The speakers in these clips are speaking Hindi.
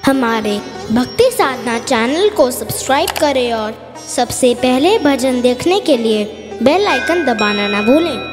हमारे भक्ति साधना चैनल को सब्सक्राइब करें और सबसे पहले भजन देखने के लिए बेल आइकन दबाना ना भूलें।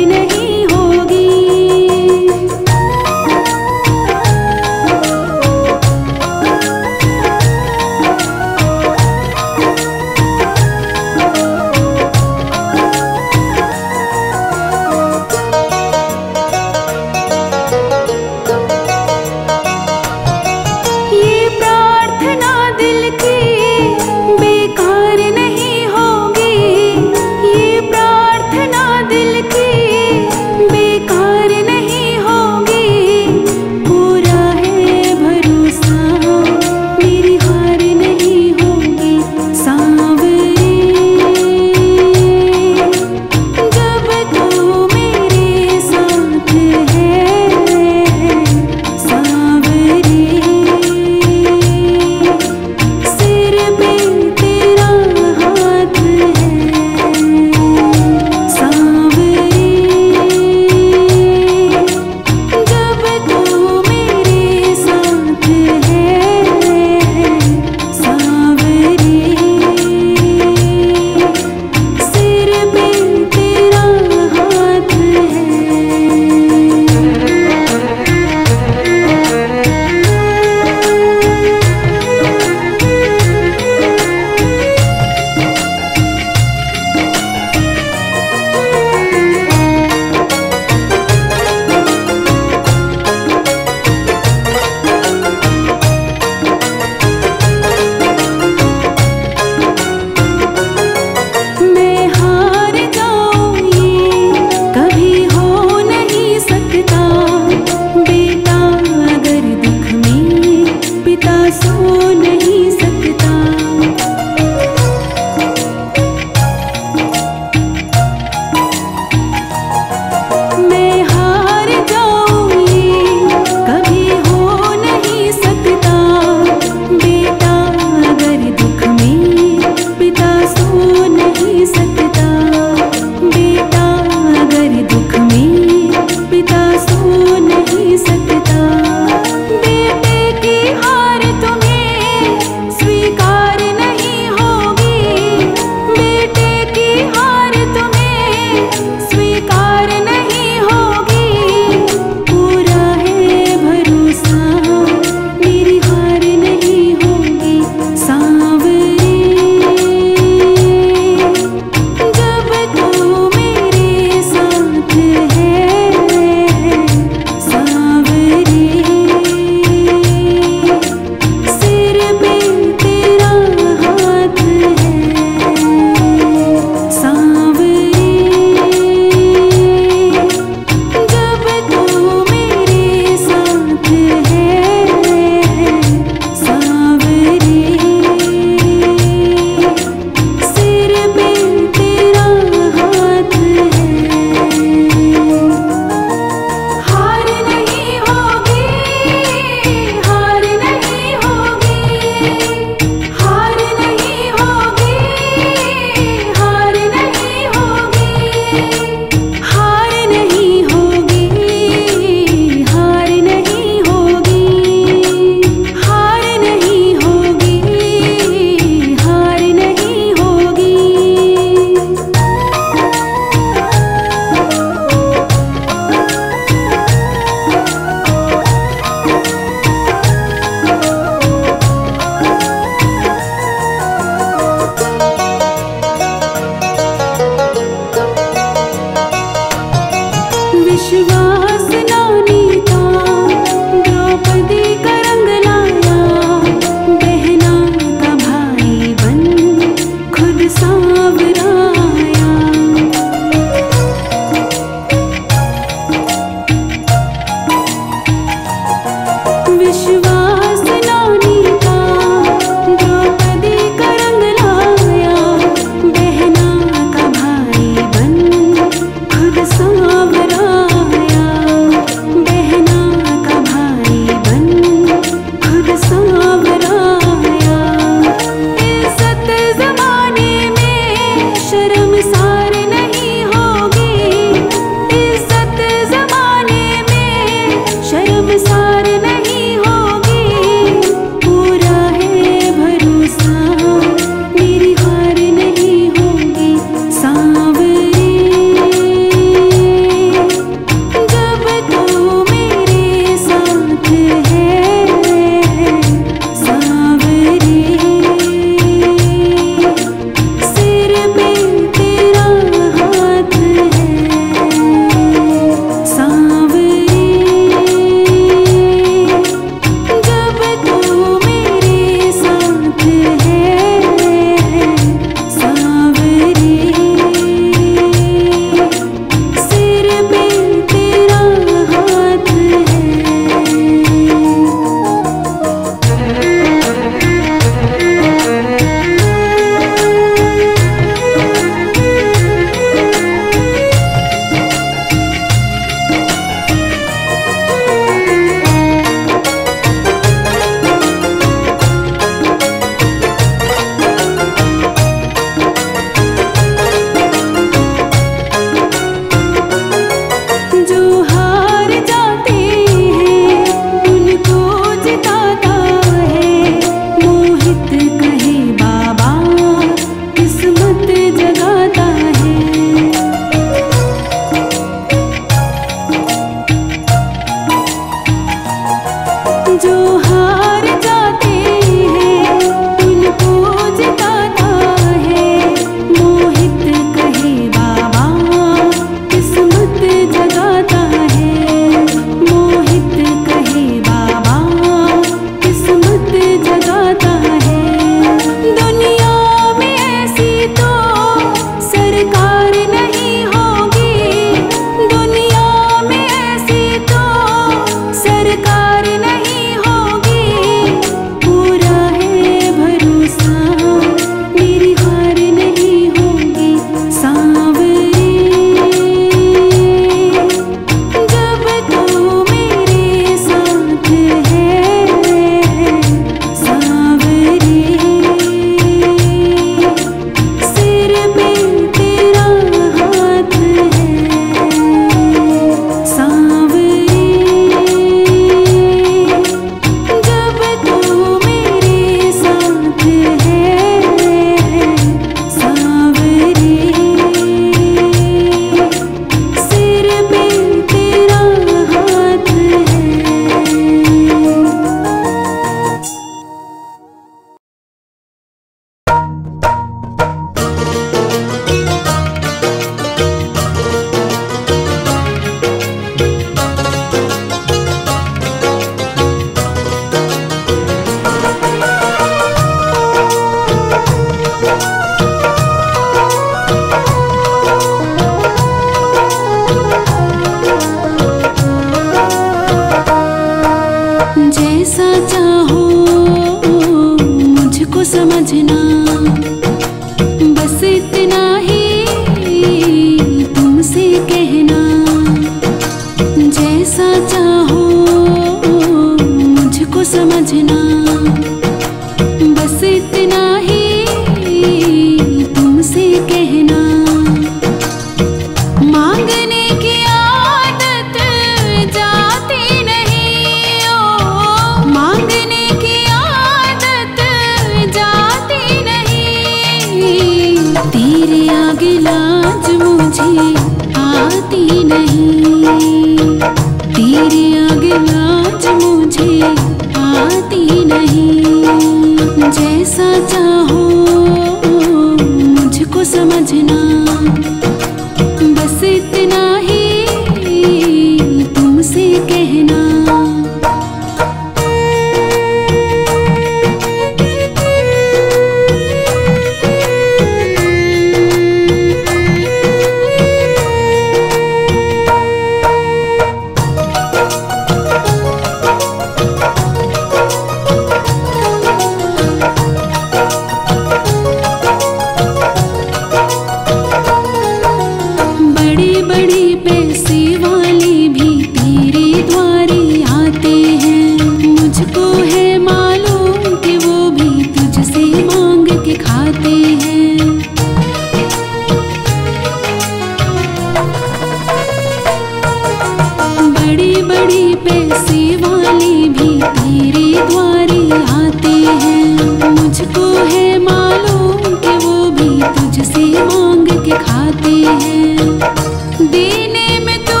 पैसे वाले भी तेरे द्वारे आते हैं। मुझको है मालूम कि वो भी तुझसे मांग के खाते हैं। देने में तो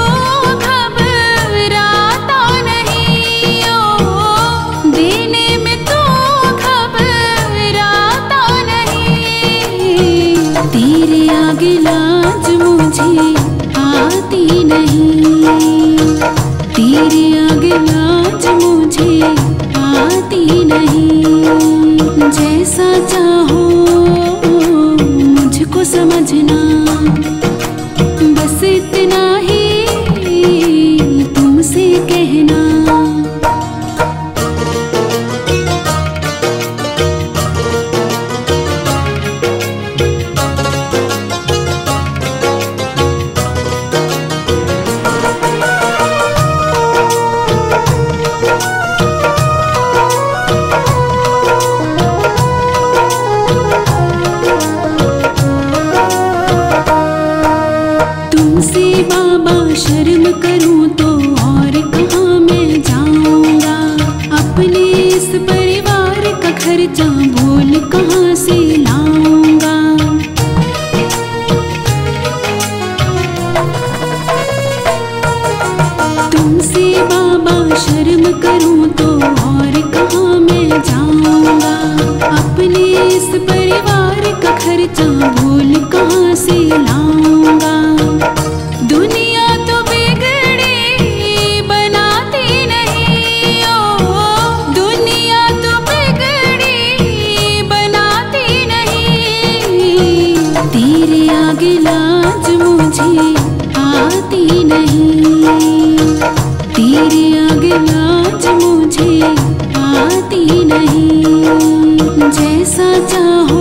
घबराता नहीं, ओ देने में तो घबराता नहीं। तेरे आगे लाज मुझे आती नहीं, तेरे आगे लाज मुझे आती नहीं। जैसा चाहो मुझको समझना, बस इतना ही तुमसे कहना। तुमसे बाबा शर्म करूं तो और कहाँ मैं जाऊंगा। अपने इस परिवार का खर्चा भूल कहाँ से लाऊंगा। तुमसे बाबा शर्म करूं तो और कहाँ मैं जाऊंगा। अपने इस परिवार का खर्चा भूल कहाँ से लाऊंगा। दुनिया तो बिगड़ी बनाती नहीं, ओ दुनिया तो बिगड़ी बनाती नहीं। तेरे आगे लाज मुझे आती नहीं, तेरे आगे लाज मुझे आती नहीं। जैसा चाहो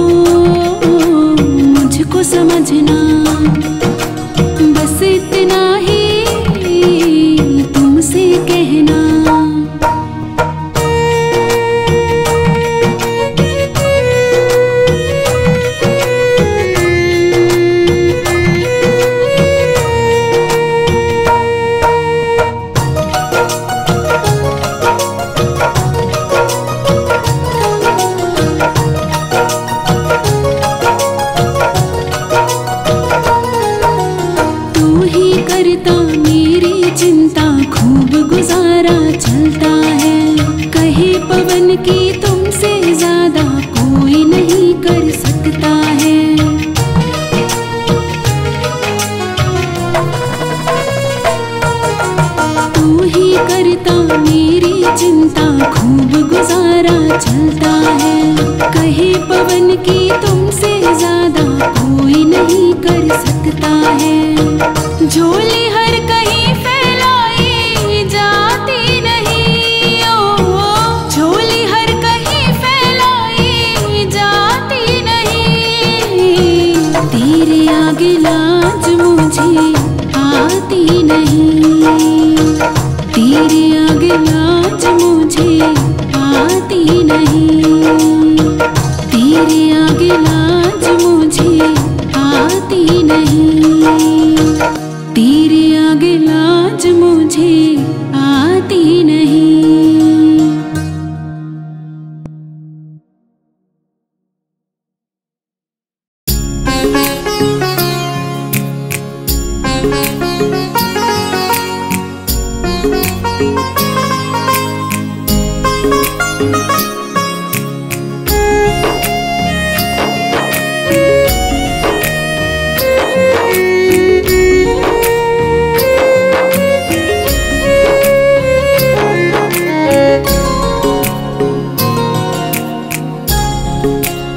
मुझको समझना, बस इतना ही तुमसे कहना। करता मेरी चिंता, खूब गुजारा चलता है। कहे पवन की तुमसे ज्यादा कोई नहीं कर सकता है। तू ही करता मेरी चिंता, खूब गुजारा चलता है। कहे पवन की तुमसे ज्यादा कोई नहीं कर सकता है। झोली हर कहीं फैलाई जाती नहीं, ओ झोली हर कहीं फैलाई जाती नहीं। तेरे आगे लाज मुझे आती नहीं, तेरे आगे लाज मुझे आती नहीं। तेरे आगे लाज मुझे आती नहीं, तेरे आगे लाज मुझे आती नहीं।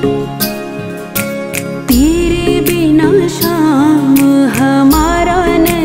तेरे बिना शाम हमारा नहीं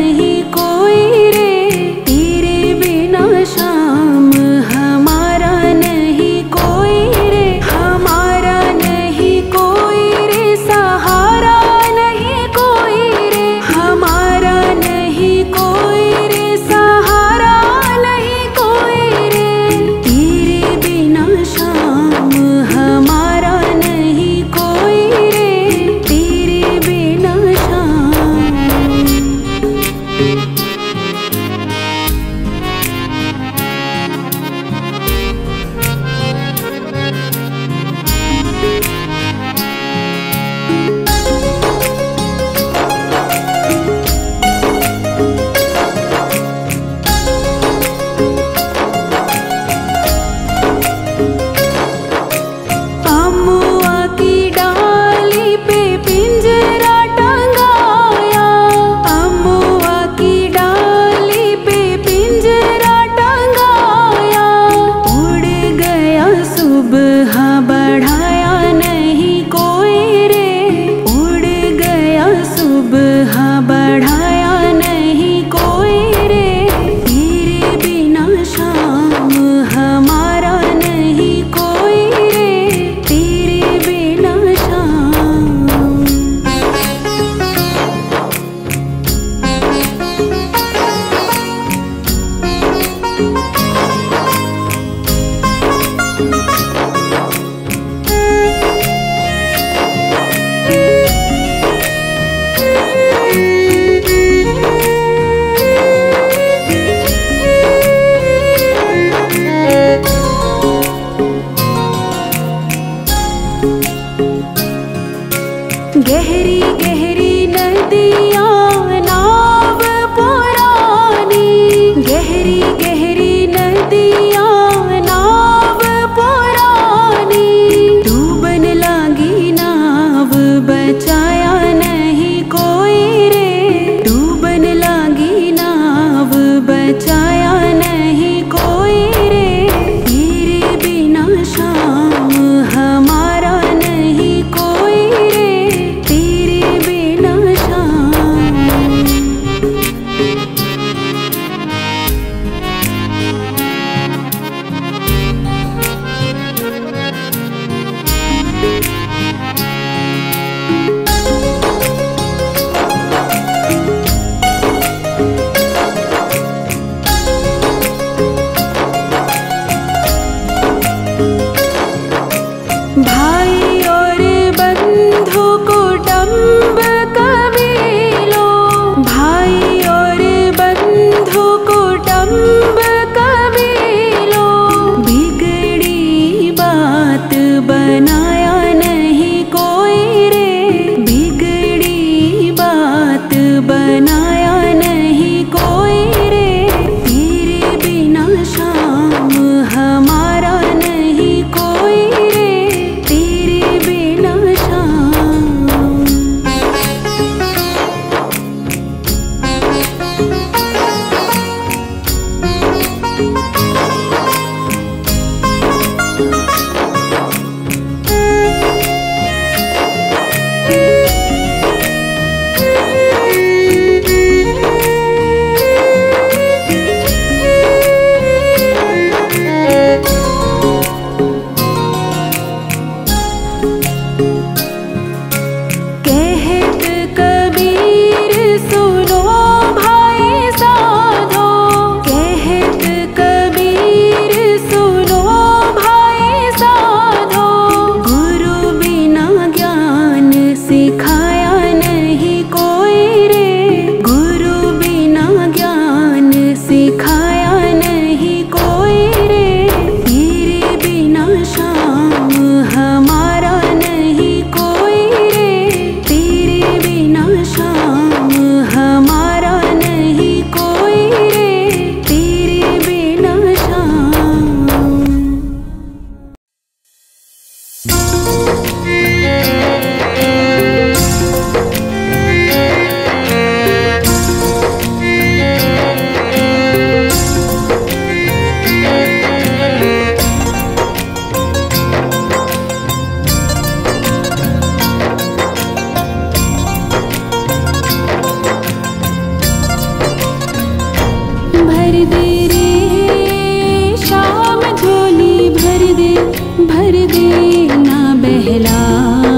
भर दे रे शाम झोली भर दे ना बहलाओ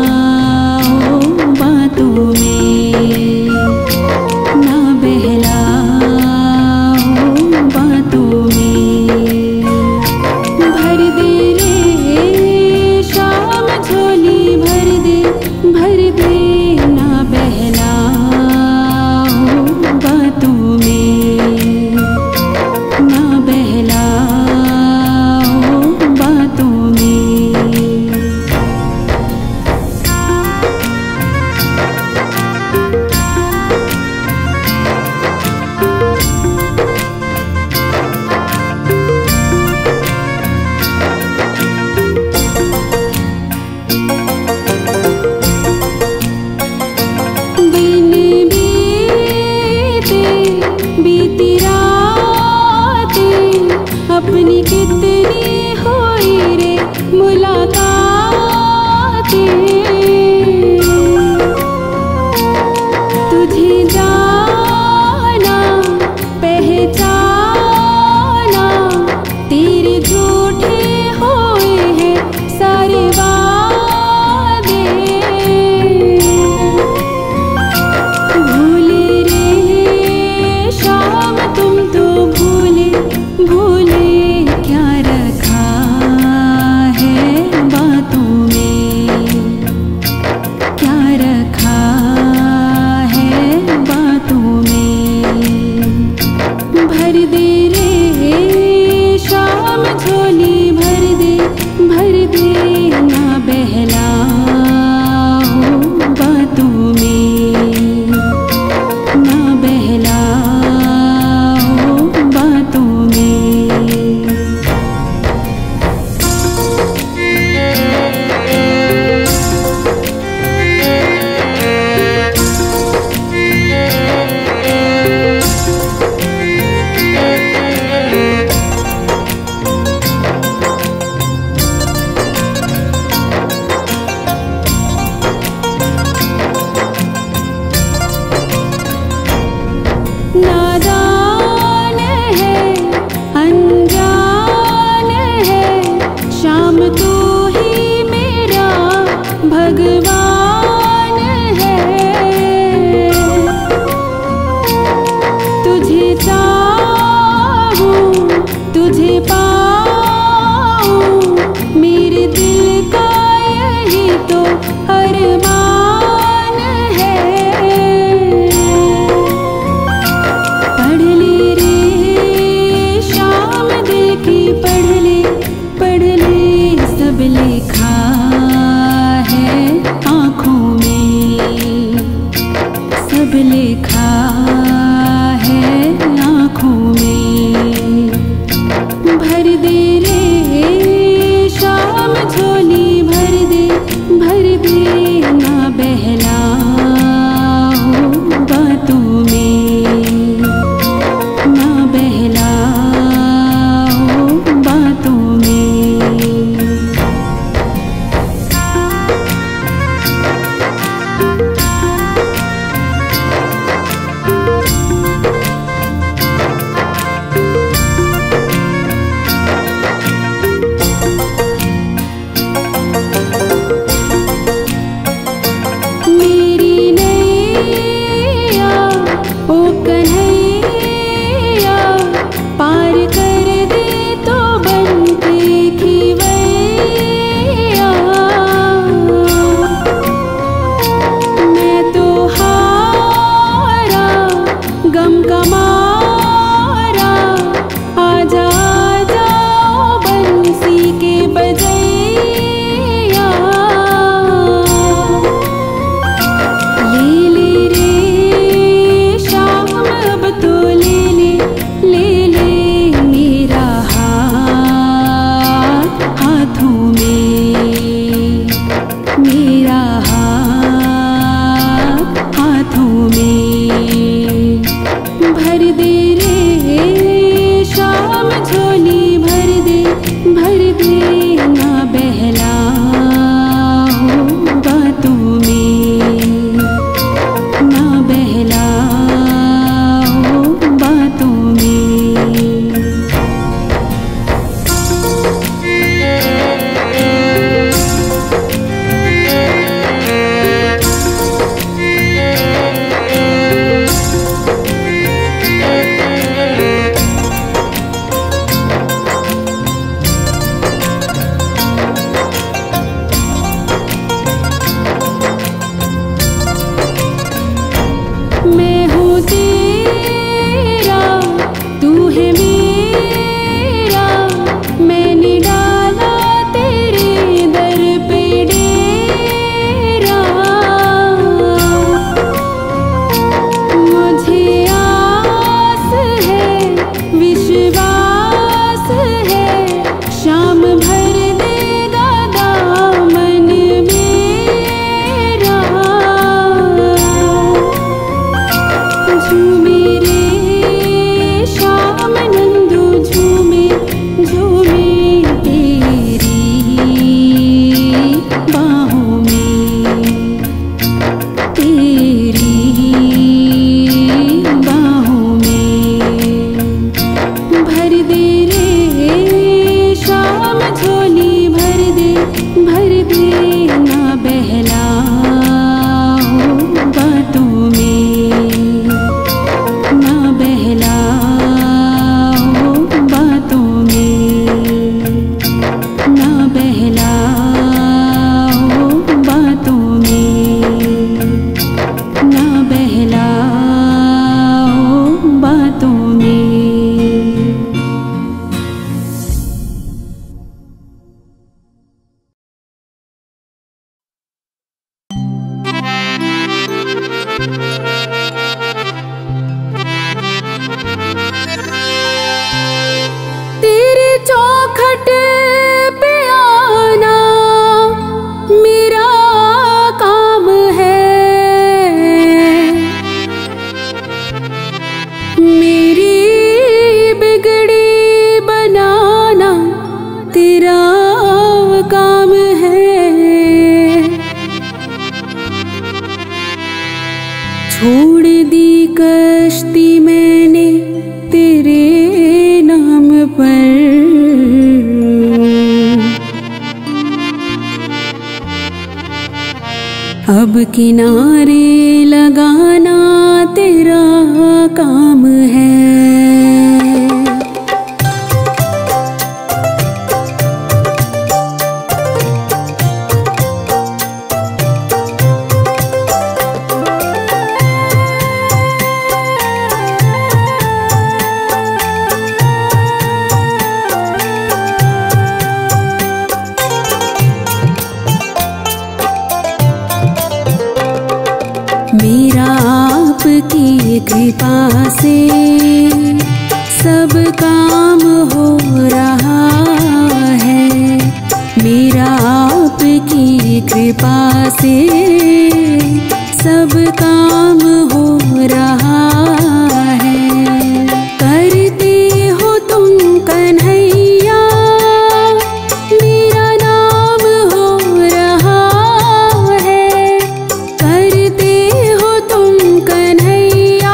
बातों में, ना बहलाओ बातों में। भर दे रे शाम झोली भर दे ना बहलाओ बातों में, ना बहलाओ बातों में। दिन बीती रातें अपनी कितनी हुई रे मुलाकातें। तुझे जाना पहचाना तेरे झूठे हुए हैं सारे वादे। भूले रे शाम तुम तो भूले क्या रखा है बातों में, क्या रखा है बातों में। भर दे रे शाम झोली भर दे ना बहलाओ बातों में, ना बहलाओ बातों में। नादान है अनजान है शाम तू ही मेरा भगवान है। तुझे चाहूं तुझे पाऊं मेरे दिल का यही तो अरमान है। पढ़ ले रे शाम दिल की पढ़ ले सब लिखा है आँखों में, सब लिखा है आँखों में। भर दे रे शाम झोली भर दे ना बहलाओ बातों में, ना बहलाओ बातों में। मेरी बिगड़ी बनाना तेरा काम है। छोड़ दी कश्ती मैंने तेरे नाम पर, अब किनारे लगाना तेरा काम है। मेरा आपकी कृपा से सब काम हो रहा है। मेरा आपकी कृपा से सब काम हो रहा है। करते हो तुम कन्हैया मेरा नाम हो रहा है। करते हो तुम कन्हैया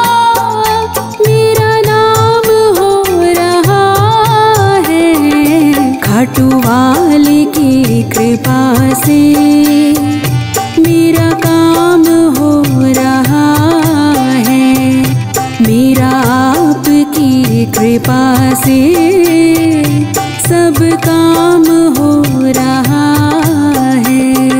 मेरा नाम हो रहा है। खाटू वाले की कृपा से मेरा काम हो रहा है। मेरा आपकी कृपा से सब काम हो रहा है।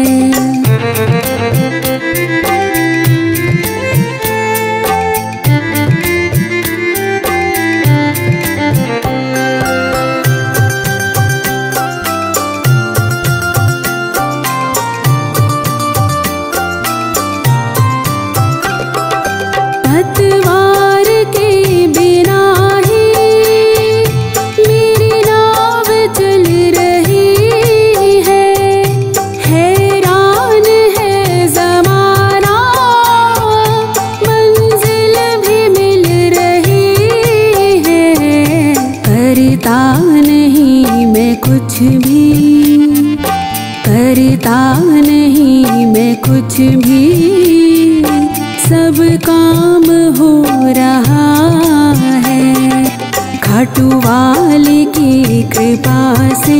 पतवार के बिना ही मेरी नाव चल रही है। हैरान है ज़माना मंजिल भी मिल रही है। करता नहीं मैं कुछ भी, करता नहीं मैं कुछ भी, सब काम हो रहा है। खाटू वाले की कृपा से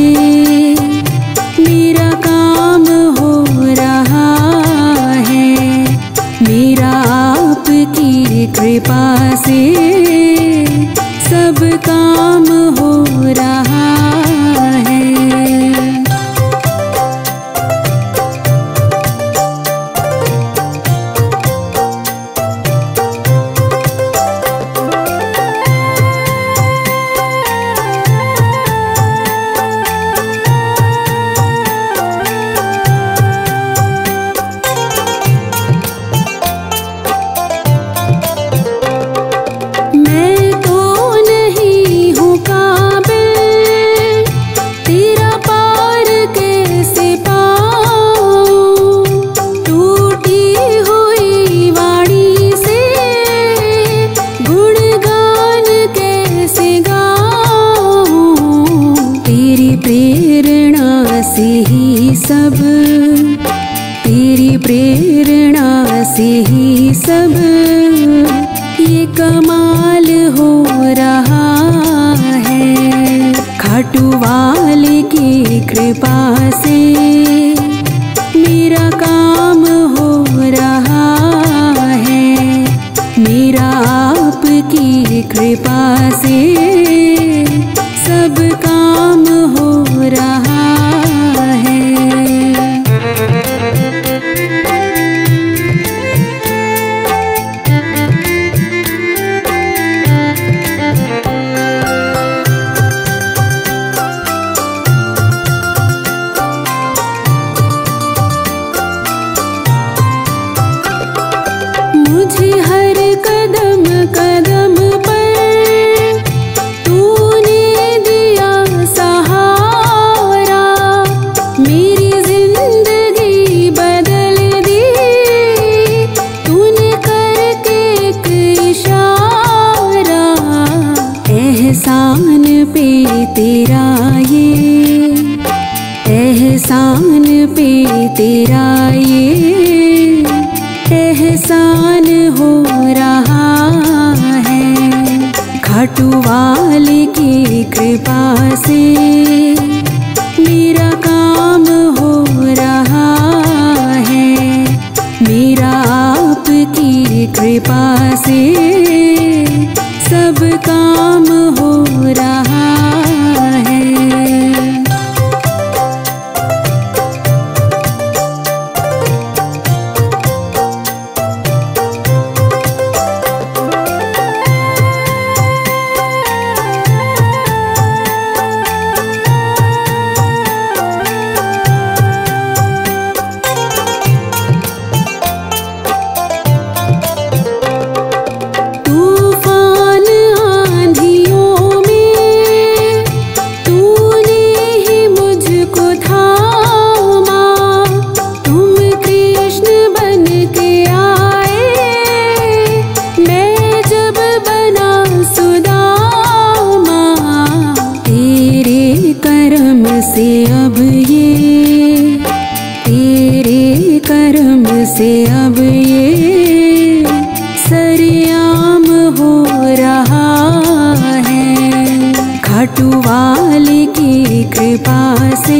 मेरा काम हो रहा है। मेरा आपकी कृपा से सब काम हो रहा है। मैं तो नहीं हूँ काबिल तेरा पार कैसे पाऊँ। टूटी हुई वाणी से गुणगान कैसे गाऊँ। तेरी प्रेरणा से ही सब, तेरी प्रेरणा से ही सब ये कमाल हो रहा है। खाटू वाले की कृपा से मेरा काम हो रहा है। मेरा आपकी कृपा से सब काम हो रहा है। मुझे हर कदम कदम पर तू पे तेरा ये, एहसान पे तेरा ये एहसान हो रहा है। खाटू वाले की कृपा से मेरा काम हो रहा है, मेरा आपकी कृपा से सब काम हो रहा है। से अब ये तेरे कर्म से अब ये सरेआम हो रहा है। खाटू वाले की कृपा से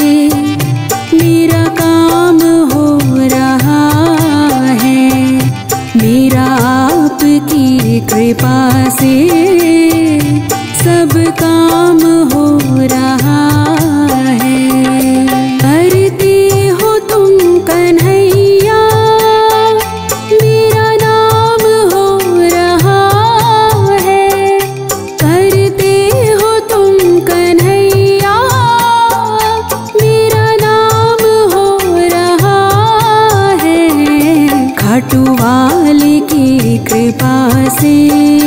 मेरा काम हो रहा है, मेरा आपकी कृपा से सब काम हो रहा है। करते हो तुम कन्हैया मेरा नाम हो रहा है, करते हो तुम कन्हैया मेरा नाम हो रहा है। खाटू वाले की कृपा से